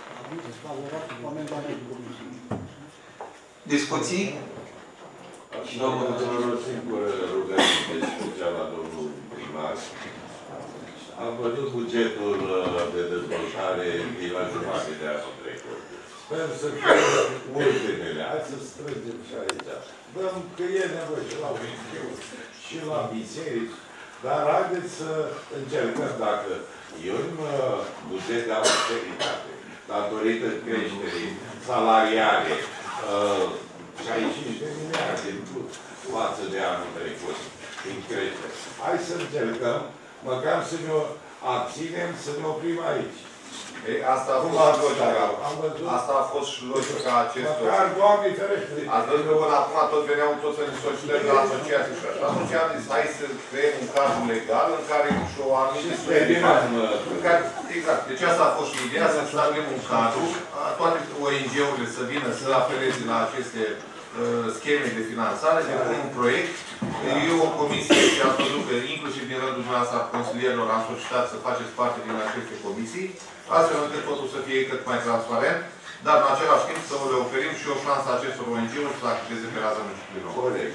Discuții? Domnul, o singură rugăciune special la domnul primar. Am văzut bugetul de dezvoltare de la jumătate de anul trecut. Sper să fie ultimele. Hai să strângem și aici. Dăm că e nevoie și la municipii și la biserici. Dar haideți să încercăm dacă e un buget de austeritate, datorită creșterii salariale, șaizeci și cinci de miliarde în plus față de anul trecut, în creștere. Hai să încercăm măcar să ne abținem, să ne oprim aici. Ei, asta a fost logica. Asta a fost și logica acestor. Măcar, Doamne ferește. Ați văzut că până acum tot veneau toți să ne solicităm de la asociații și așa. Atunci am zis, hai să creăm un cadru legal în care și o anumită exact. Deci asta a fost și ideea, să stabilim un cadru, toate O N G-urile să vină să apeleze la aceste scheme de finanțare, de pun un proiect. Eu, o comisie, și ați văzut că inclusiv din rândul dumneavoastră a consilierilor am solicitat să faceți parte din aceste comisii, astfel încât totul să fie cât mai transparent, dar în același timp să le oferim și o șansă acestor O N G-uri să activeze pe raza municipiului. Corect.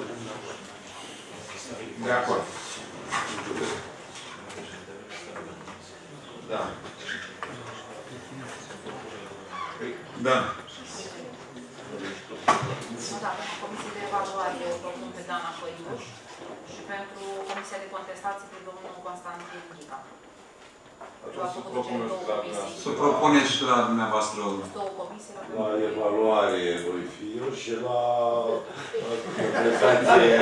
De acord. Da. Da. da, pentru Comisia de Evaluare eu propun pe Dana Păiuș și pentru Comisia de Contestații pe domnul Constantin Ghica. Să propuneți și la dumneavoastră. Două comisii la La evaluare voi fi eu și la contestație.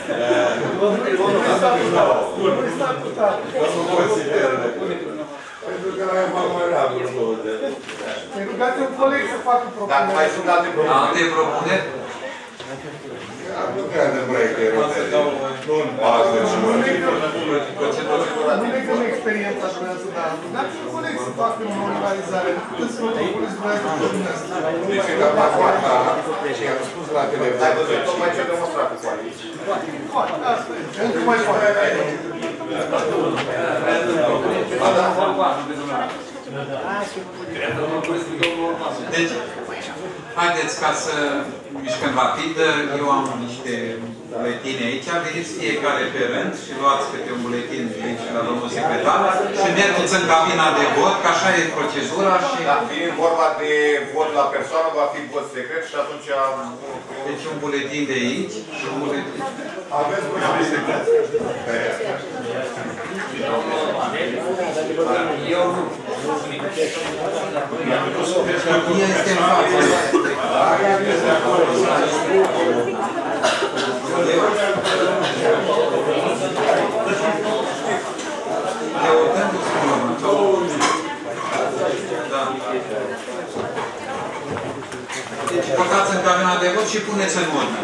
Domnul statutar. Domnul consilier. Pentru că la evaluare am două de... Îi rugați un coleg să facă propuneri. Dacă mai sunt alte propuneri. Alte propuneri? Am lucrat de proiecte europene. Nu în bază. Nu negăm experiența dumneavoastră, dar rugați un coleg să facă o monitorizare. Cât să vă propuneți dumneavoastră. Nu știu, dar m-a foarte și am spus la televizor. Ai văzut, tocmai ce a demonstrat cu coaliție. Poate, asta e. Încă mai poate. Deci, haideți ca să mișcăm rapid. Eu am niște buletine aici. Veniți fiecare pe rând și luați câte un buletin de aici la domnul secretar și mergeți în cabina de vot, că așa e procedura. Și... Da, fiind vorba de vot la persoană, va fi vot secret și atunci... Deci un buletin de aici și un buletin... Aveți buletin secret? Eu nu. Este în față. Deci păcați în cabina de vot și puneți în urmă.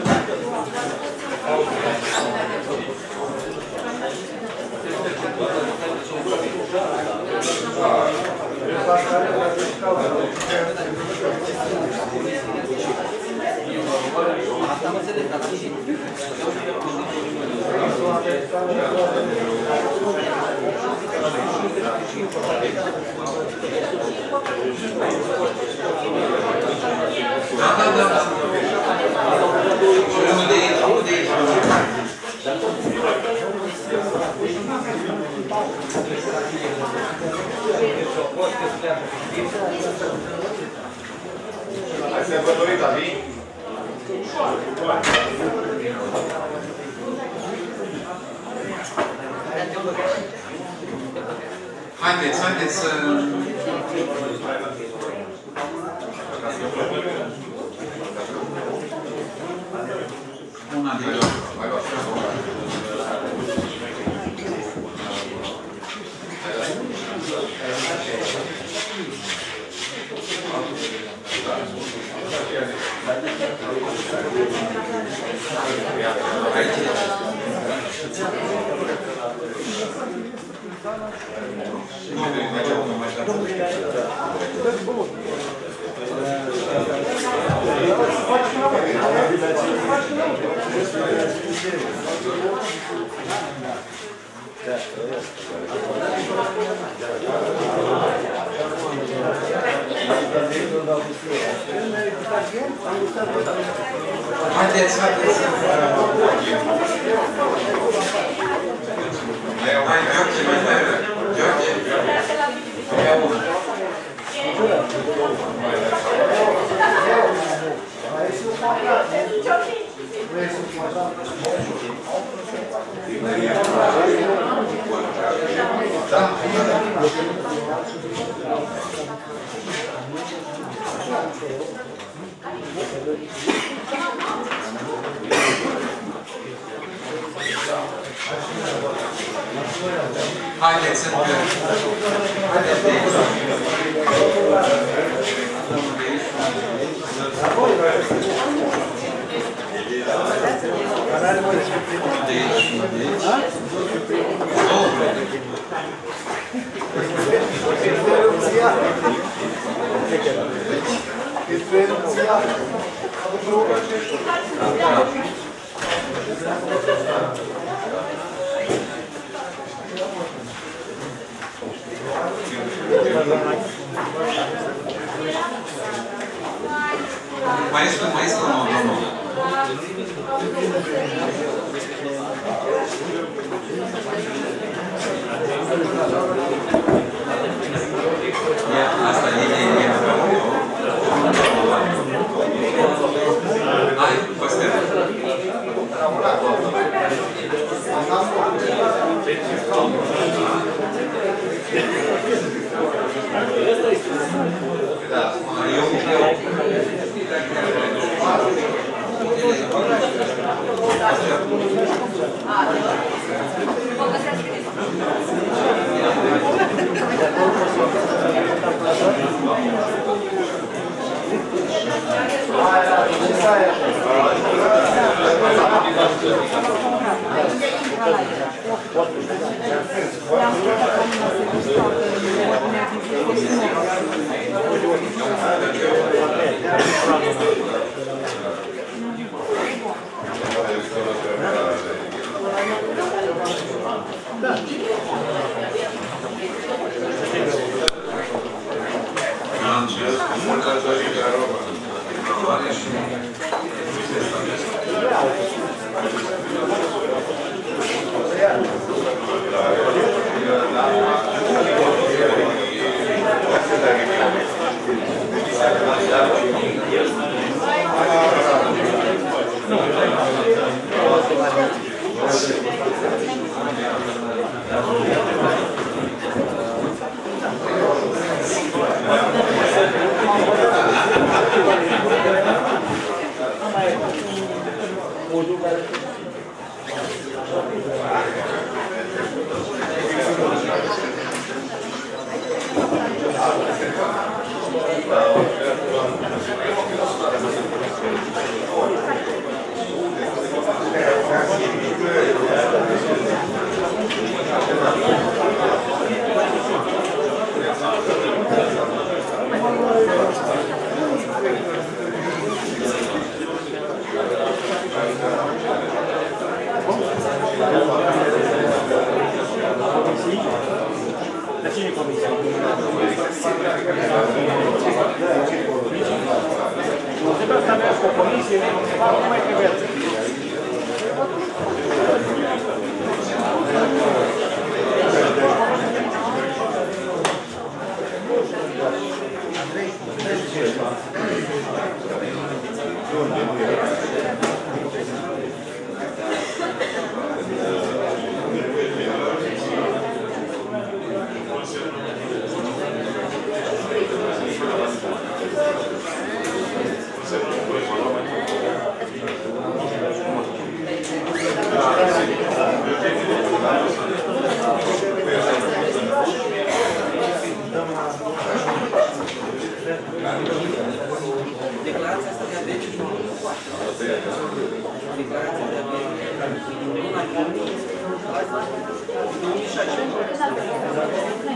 Asta mă înțeleg, dar și... Da, da, da. Unul de aici, unul de aici. Ai sărbătorit, Avi? Haideți, haideți să... Una de aici. Haideți, haideți. Hai, George, mai tare. George. Ia unul. Da. Haideți în pe... Haideți de aici. De aici, de aici. Maestro, maestro, no, no, no. Asta e, e, e. Hai, Declarația asta de abeci nu declarația de abeci luna iunie două mii șaisprezece.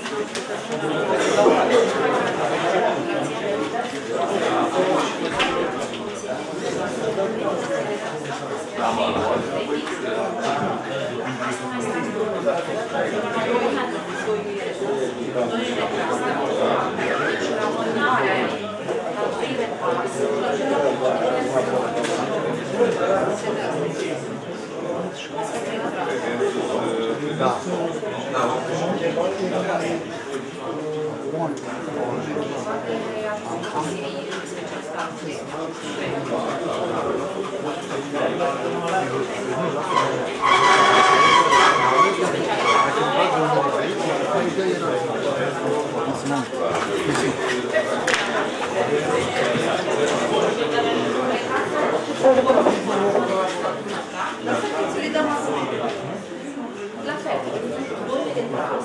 La fel, doi de tras.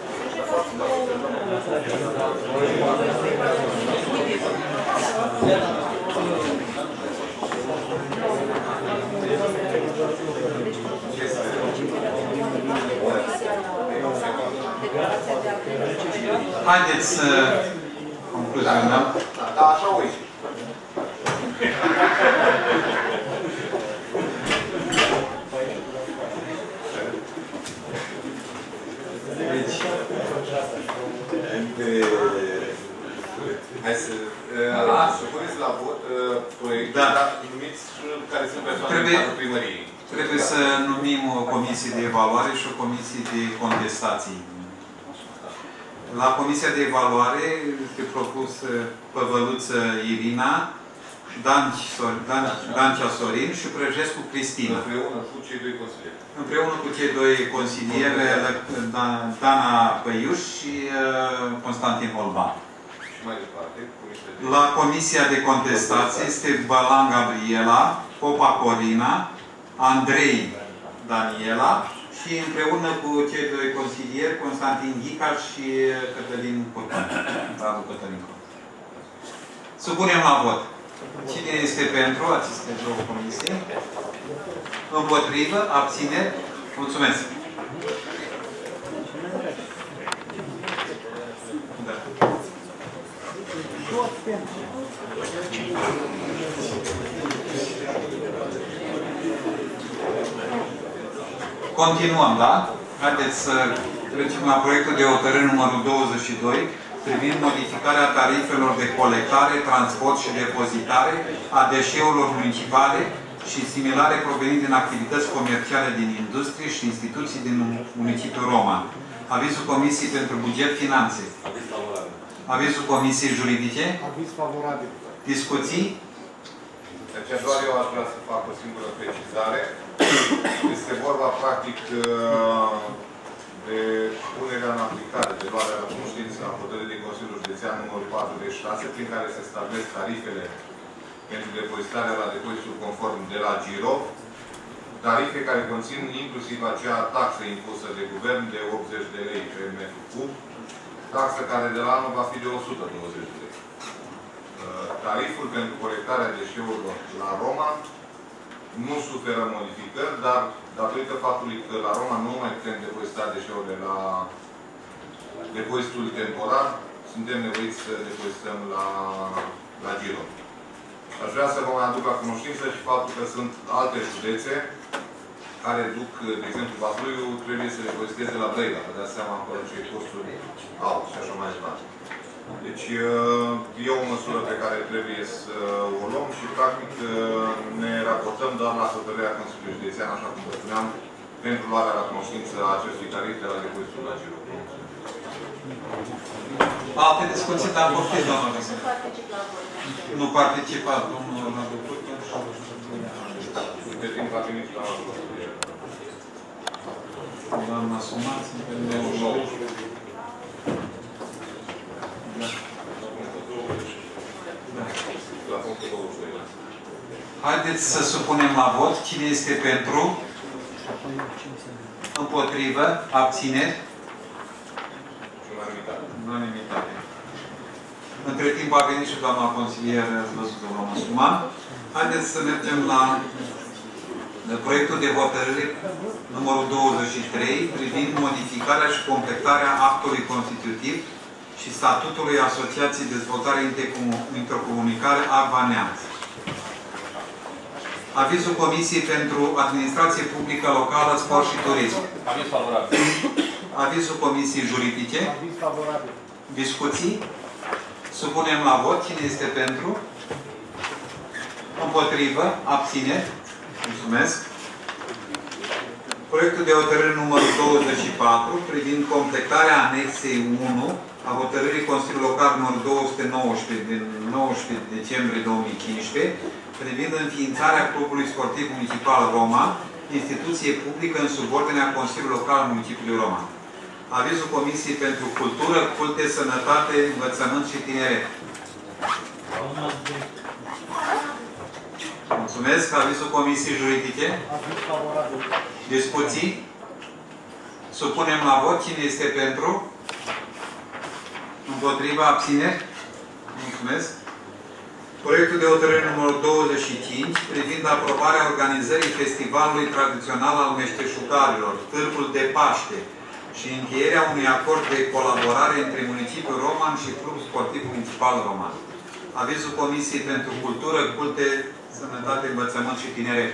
Haideți să concluzionăm. Da, așa o ieși. Deci, hai să... Să puneți la vot proiectul, da. Dar numiți care sunt persoane Trebuie, în primăriei. trebuie să numim o comisie de evaluare și o comisie de contestații. La comisia de evaluare este propus Păvăluță Irina, Dancea Sorin și Prăjescu Cristina. Împreună cu cei doi consilieri. Împreună cu cei doi consilieri, Dana Păiuș și Constantin Holban. și mai departe. Cu niște la Comisia de Contestație este Bălan Gabriela, Popa Corina, Andrei Daniela și împreună cu cei doi consilieri, Constantin Ghica și Cătălin Curcan. Radu Cătălin. Supunem la vot. Cine este pentru aceste două comisii? Împotrivă? Abțineri? Mulțumesc! Da. Continuăm, da? Haideți să trecem la proiectul de hotărâre numărul douăzeci și doi privind modificarea tarifelor de colectare, transport și depozitare a deșeurilor municipale și similare provenind din activități comerciale din industrie și instituții din municipiul Roman. Avizul Comisiei pentru Buget Finanțe. Aviz favorabil. Avizul Comisiei Juridice. Aviz favorabil. Discuții. Deci doar eu aș vrea să fac o singură precizare. Este vorba, practic, de punerea în aplicare, de luarea la cunoștință a hotărârii de Consiliul Județean numărul patruzeci și șase, prin care se stabilesc tarifele pentru depozitarea la depozitul conform de la Giro, tarife care conțin inclusiv acea taxă impusă de guvern de optzeci de lei pe metru cub, taxă care de la anul va fi de o sută douăzeci de lei. Tariful pentru colectarea deșeurilor la Roma nu suferă modificări, dar datorită faptului că la Roma nu mai putem depozita deșeurile la depozitul temporar, suntem nevoiți să depozităm la, la Giro. Aș vrea să vă mai aduc la cunoștință și faptul că sunt alte județe care duc, de exemplu, Vaslui trebuie să depoziteze la Brăila, vă dați seama acolo ce costuri au și așa mai departe. Deci e o măsură pe care trebuie să o luăm și, practic, ne raportăm doar la hotărârea Consiliului Județean, așa cum vă spuneam, pentru luarea la cunoștință a acestui tarif de la depozitul la Giro. Alte discuții, dar poftiți, doamna Vasile. Nu participa, domnul Răducur. De timp a venit la doamna Sumaț, suntem de nou. Haideți să supunem la vot. Cine este pentru? Împotrivă? Abțineri? Unanimitate. Între timp a venit și doamna consilier, ați văzut-o, doamna Suman. Haideți să mergem la proiectul de hotărâre numărul douăzeci și trei privind modificarea și completarea actului constitutiv și statutului Asociației Dezvoltare Intercomunicare Agva Neamț. Avizul Comisiei pentru Administrație Publică Locală, Sport și Turism. Aviz favorabil. Avizul Comisiei Juridice. Aviz favorabil. Discuții. Supunem la vot. Cine este pentru? Împotrivă? Abține? Mulțumesc. Proiectul de hotărâre numărul douăzeci și patru privind completarea anexei unu a hotărârii Consiliului Local numărul două sute nouăsprezece din nouăsprezece decembrie două mii cincisprezece privind înființarea Clubului Sportiv Municipal Roma, instituție publică în subordinea Consiliului Local Municipiului Roman. Avizul Comisiei pentru Cultură, Culte, Sănătate, Învățământ și Tineret. Mulțumesc. Avizul Comisiei Juridice. Aviz favorabil. Discuții. Supunem la vot. Cine este pentru? Împotriva? Abțineri? Mulțumesc. Proiectul de hotărâre numărul douăzeci și cinci privind aprobarea organizării Festivalului Tradițional al Meșteșugarilor, Târgul de Paște și încheierea unui acord de colaborare între Municipiul Roman și Clubul Sportiv Municipal Roman. Avizul Comisiei pentru Cultură, Culte, Sănătate, Învățământ și Tineret.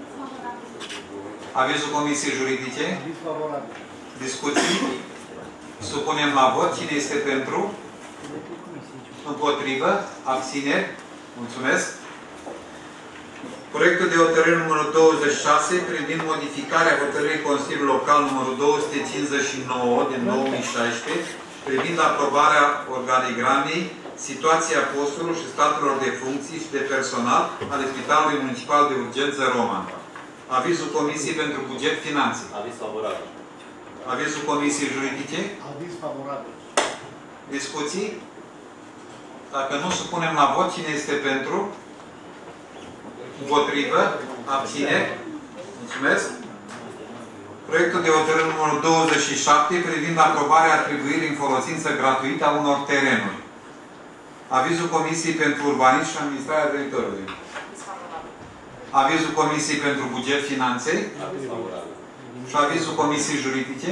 Avizul Comisiei Juridice. Discuții. Supunem la vot. Cine este pentru? Împotrivă? Abțineri? Mulțumesc. Proiectul de hotărâre numărul douăzeci și șase privind modificarea hotărârii Consiliului Local numărul două sute cincizeci și nouă din două mii șaisprezece privind aprobarea organigramei, situația posturilor și staturilor de funcții și de personal ale Spitalului Municipal de Urgență Roman. Avizul Comisiei pentru Buget Finanțe. Aviz favorabil. Avizul Comisiei Juridice. Aviz favorabil. Discuții. Dacă nu, supunem la vot. Cine este pentru? Împotrivă? Abțineri? Mulțumesc. Proiectul de hotărâre numărul douăzeci și șapte privind aprobarea atribuirii în folosință gratuită a unor terenuri. Avizul Comisiei pentru Urbanism și Administrarea Teritoriului. Avizul Comisiei pentru Buget Finanțe. Și avizul Comisiei Juridice.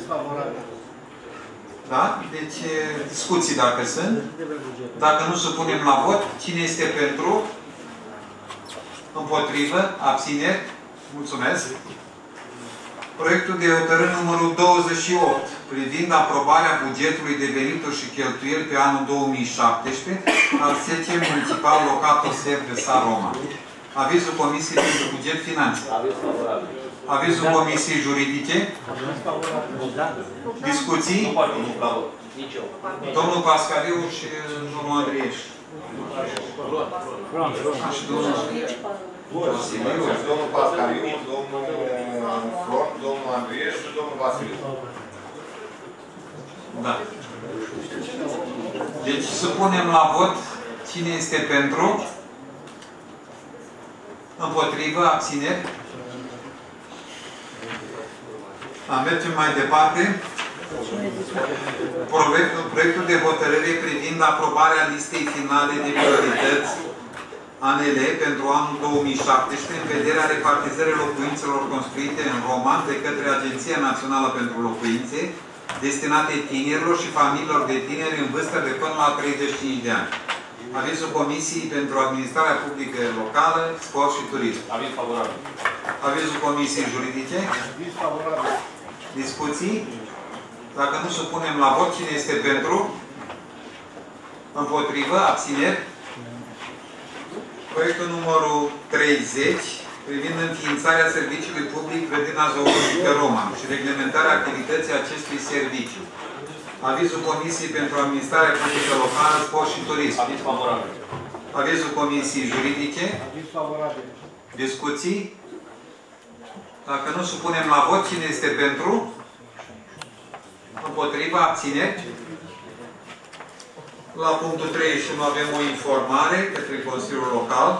Da? Deci, discuții dacă sunt. Dacă nu supunem la vot, cine este pentru? Împotrivă? Abțineri? Mulțumesc. Proiectul de hotărâre numărul douăzeci și opt privind aprobarea bugetului de venituri și cheltuieli pe anul două mii șaptesprezece al S C Municipal Locator Serv de Sar Roman. Avizul Comisiei pentru Buget Finanțe. Avizul Comisiei Juridice. Discuții. Domnul Pascaliu și domnul Andrieș. Și domnul Domnul Pascaliu, domnul Front, domnul Andrieș și domnul Vasiliu. Da. Deci supunem la vot cine este pentru, împotrivă, abțineri. Da, mergem mai departe. Proiectul, proiectul de hotărâre privind aprobarea listei finale de priorități A N L pentru anul două mii șaptesprezece în vederea repartizării locuințelor construite în Roman de către Agenția Națională pentru Locuințe, destinate tinerilor și familiilor de tineri în vârstă de până la treizeci și cinci de ani. Avizul Comisiei pentru Administrarea Publică Locală, Sport și Turism. Aviz favorabil. Avizul Comisiei Juridice. Aviz favorabil. Discuții. Dacă nu supunem la vot, cine este pentru? Împotrivă? Abțineri? Proiectul numărul treizeci privind înființarea serviciului public Grădina Zoologică Roman și reglementarea activității acestui serviciu. Avizul Comisiei pentru Administrarea Publică Locală, Sport și Turism. Aviz favorabil. Avizul Comisiei Juridice. Aviz favorabil. Discuții. Dacă nu supunem la vot, cine este pentru? Împotriva, abțineri. La punctul treizeci și unu avem o informare către Consiliul Local.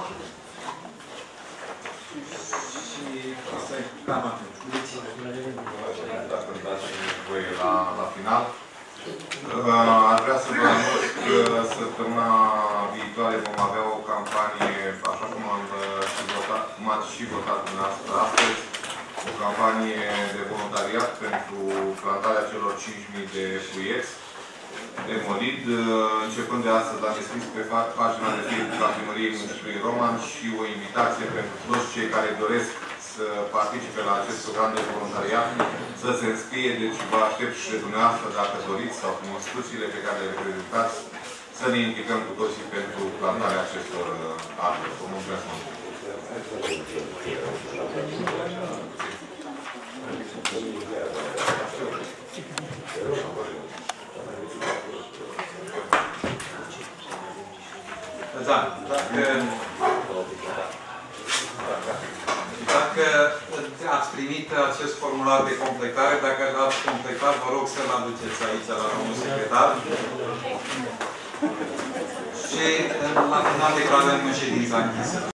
Și asta e cam atât. Dacă îmi dați voie la, la final. Aș vrea să vă anunț că săptămâna viitoare vom avea o campanie, așa cum am și votat, cum ați și votat dumneavoastră astăzi, o campanie de voluntariat pentru plantarea celor cinci mii de puieți de molid. Începând de astăzi, am descris pe pagina de Facebook a Primăriei Municipiului Roman și o invitație pentru toți cei care doresc să participe la acest program de voluntariat, să se înscrie. Deci vă aștept și de dumneavoastră, dacă doriți, sau prin instituțiile pe care le reprezentați, să ne implicăm cu toții pentru plantarea acestor arbori. Vă mulțumesc mult! Da, dacă, dacă ați primit acest formular de completare, dacă l-ați completat, vă rog să-l aduceți aici la domnul secretar. Și la final declarăm ședința închisă.